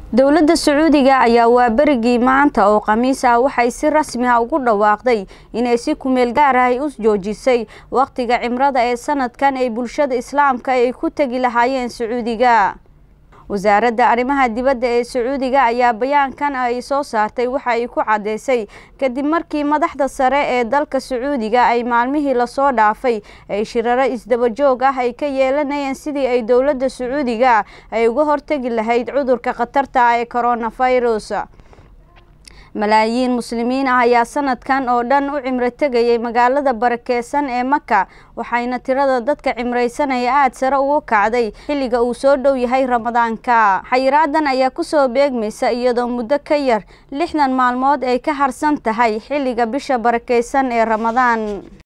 dowladda Sacuudiga ayaa waa berigii maanta oo Khamiis ah waxay si rasmi ah ugu dhawaaqday inay si ku meel gaar ah u joojisay waqtiga cimrada ee sanadkan ay bulshada Islaamka ay ku tagi lahaayeen Sacuudiga. wasaaradda arrimaha dibadda ee Sacuudiga ayaa bayaankan ay soo saartay waxa ay ku cadeysay kadib markii madaxda sare ee dalka Sacuudiga ay maalmihii la soo dhaafay ay shiraro isdaba joog ah ay ka yeelanayeen sidii ay dowladda Sacuudiga ay uga hortagi lahayd cudurka khatarta ah ee coronavirus. malaayiin muslimiin ah ayaa sanadkan oo dhan u cimro tagayay magaalada barakeysan ee Maka waxayna tirada dadka cimreysanaya aad sare ugu kacday xilliga uu soo dhow yahay Ramadaanka. xayiraadan ayaa ku soo beegmaysa iyadoo muddo ka yar 60 maalmood ay ka harsan tahay xilliga bisha barakeysan ee Ramadaan.